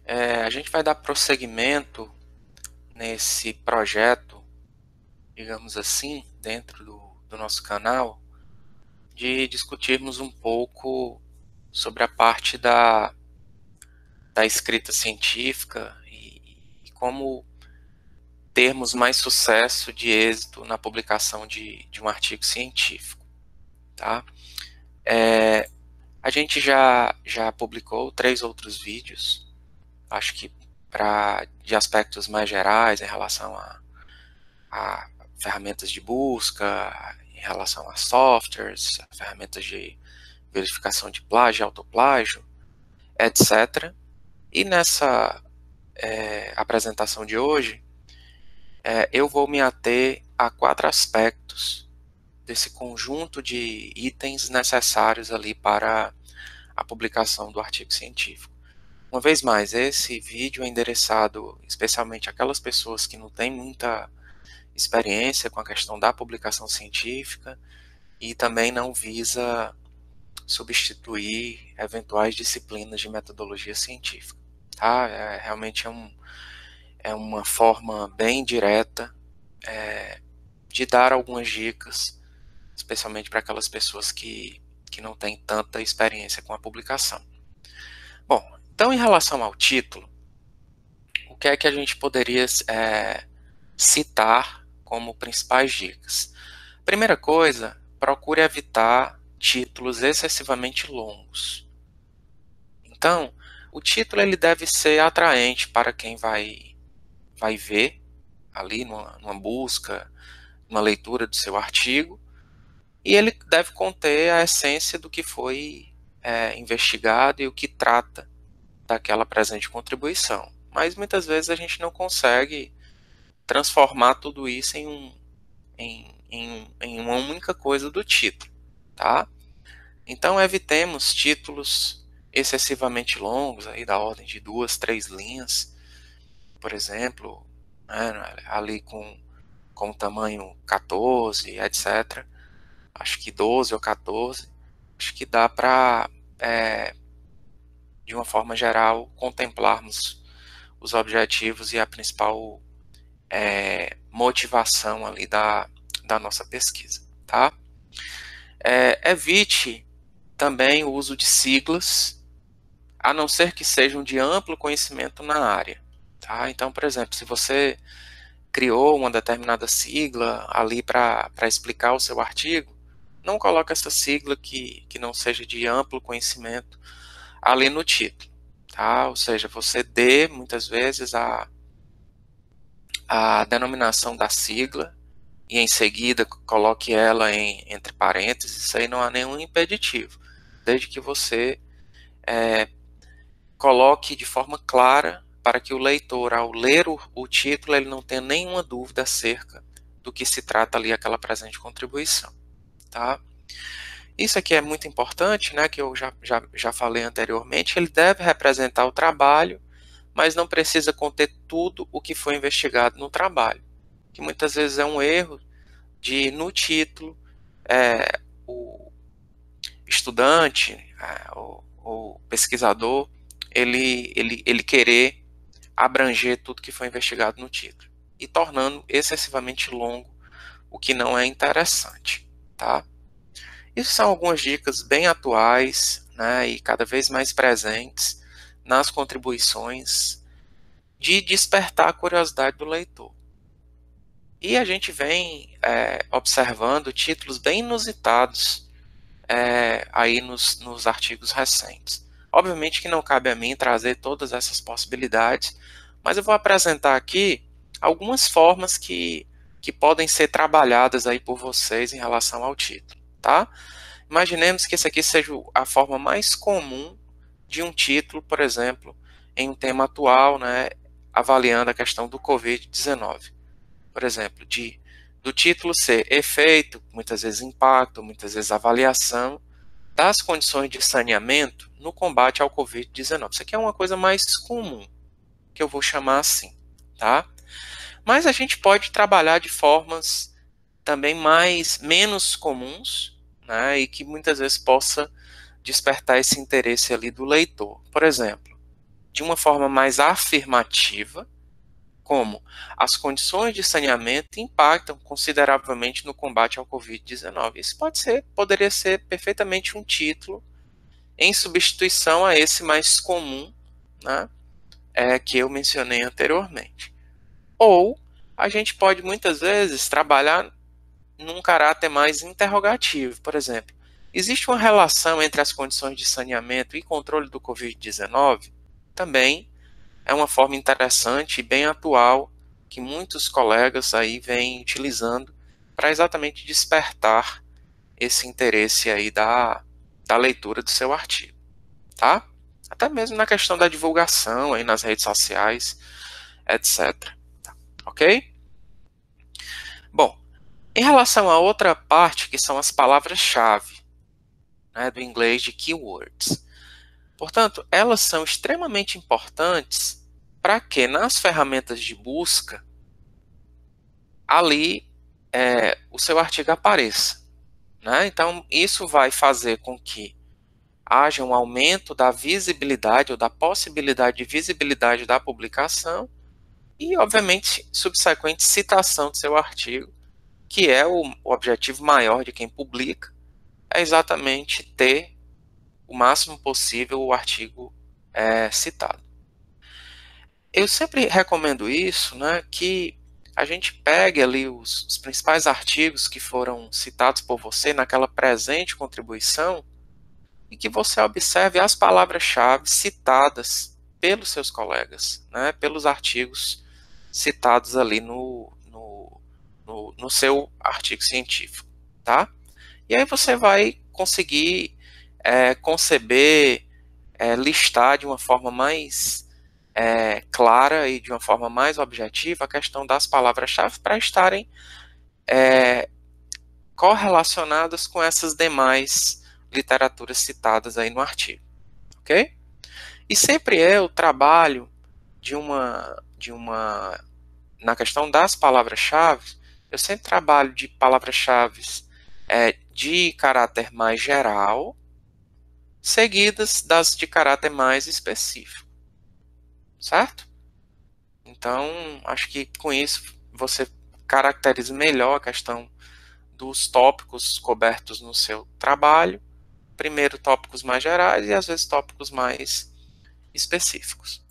A gente vai dar prosseguimento nesse projeto, digamos assim, dentro do nosso canal, de discutirmos um pouco sobre a parte da escrita científica e como termos mais sucesso de êxito na publicação de um artigo científico, tá? A gente já publicou 3 outros vídeos, acho que de aspectos mais gerais em relação a ferramentas de busca, em relação a softwares, a ferramentas de verificação de plágio, autoplágio, etc. E nessa apresentação de hoje, eu vou me ater a 4 aspectos desse conjunto de itens necessários ali para a publicação do artigo científico. Uma vez mais, esse vídeo é endereçado especialmente àquelas pessoas que não têm muita experiência com a questão da publicação científica e também não visa substituir eventuais disciplinas de metodologia científica. Tá? Realmente é uma forma bem direta de dar algumas dicas, especialmente para aquelas pessoas que não têm tanta experiência com a publicação. Bom, então em relação ao título, o que é que a gente poderia citar como principais dicas? Primeira coisa, procure evitar títulos excessivamente longos. Então, o título ele deve ser atraente para quem vai ver ali numa busca, numa leitura do seu artigo, e ele deve conter a essência do que foi investigado e o que trata daquela presente contribuição. Mas muitas vezes a gente não consegue transformar tudo isso em uma única coisa do título, tá? Então evitemos títulos excessivamente longos, aí da ordem de 2, 3 linhas, por exemplo, né, ali com tamanho 14, etc. Acho que 12 ou 14, acho que dá para, de uma forma geral, contemplarmos os objetivos e a principal motivação ali da nossa pesquisa, tá? Evite também o uso de siglas, a não ser que sejam de amplo conhecimento na área, tá? Então, por exemplo, se você criou uma determinada sigla ali para explicar o seu artigo, não coloque essa sigla que não seja de amplo conhecimento ali no título, tá? Ou seja, você dê muitas vezes a denominação da sigla e em seguida coloque ela entre parênteses. Isso aí não há nenhum impeditivo, desde que você coloque de forma clara para que o leitor, ao ler o título, ele não tenha nenhuma dúvida acerca do que se trata ali aquela presente contribuição, tá? Isso aqui é muito importante, né, que eu já falei anteriormente. Ele deve representar o trabalho, mas não precisa conter tudo o que foi investigado no trabalho, que muitas vezes é um erro de, no título, o estudante, o pesquisador, ele querer abranger tudo que foi investigado no título, e tornando excessivamente longo, o que não é interessante, tá? Isso são algumas dicas bem atuais, né, e cada vez mais presentes nas contribuições de despertar a curiosidade do leitor. E a gente vem observando títulos bem inusitados aí nos artigos recentes. Obviamente que não cabe a mim trazer todas essas possibilidades, mas eu vou apresentar aqui algumas formas que podem ser trabalhadas aí por vocês em relação ao título, tá? Imaginemos que essa aqui seja a forma mais comum de um título, por exemplo, em um tema atual, né, avaliando a questão do Covid-19. Por exemplo, do título ser efeito, muitas vezes impacto, muitas vezes avaliação das condições de saneamento no combate ao Covid-19. Isso aqui é uma coisa mais comum, que eu vou chamar assim, tá? Mas a gente pode trabalhar de formas também menos comuns, né, e que muitas vezes possa despertar esse interesse ali do leitor. Por exemplo, de uma forma mais afirmativa, como as condições de saneamento impactam consideravelmente no combate ao Covid-19. Isso poderia ser perfeitamente um título em substituição a esse mais comum, né, que eu mencionei anteriormente. Ou a gente pode muitas vezes trabalhar num caráter mais interrogativo. Por exemplo, existe uma relação entre as condições de saneamento e controle do Covid-19? Também é uma forma interessante e bem atual que muitos colegas aí vêm utilizando para exatamente despertar esse interesse aí da leitura do seu artigo, tá? Até mesmo na questão da divulgação aí nas redes sociais, etc. Ok? Bom, em relação à outra parte, que são as palavras-chave, né, do inglês de keywords. Portanto, elas são extremamente importantes para que nas ferramentas de busca, ali, o seu artigo apareça, né? Então, isso vai fazer com que haja um aumento da visibilidade ou da possibilidade de visibilidade da publicação e, obviamente, subsequente citação do seu artigo, que é o objetivo maior de quem publica, é exatamente ter o máximo possível o artigo citado. Eu sempre recomendo isso, né, que a gente pegue ali os principais artigos que foram citados por você naquela presente contribuição e que você observe as palavras-chave citadas pelos seus colegas, né, pelos artigos citados ali no seu artigo científico, tá? E aí você vai conseguir conceber, listar de uma forma mais clara e de uma forma mais objetiva a questão das palavras-chave para estarem correlacionadas com essas demais literaturas citadas aí no artigo, ok? E sempre eu trabalho na questão das palavras-chave, eu sempre trabalho de palavras-chave de caráter mais geral, seguidas das de caráter mais específico, certo? Então, acho que com isso você caracteriza melhor a questão dos tópicos cobertos no seu trabalho, primeiro tópicos mais gerais e às vezes tópicos mais específicos,